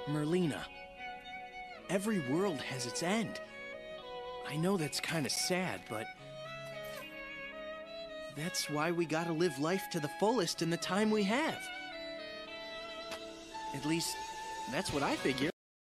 Merlina, every world has its end. I know that's kind of sad, but that's why we gotta live life to the fullest in the time we have. At least, that's what I figure.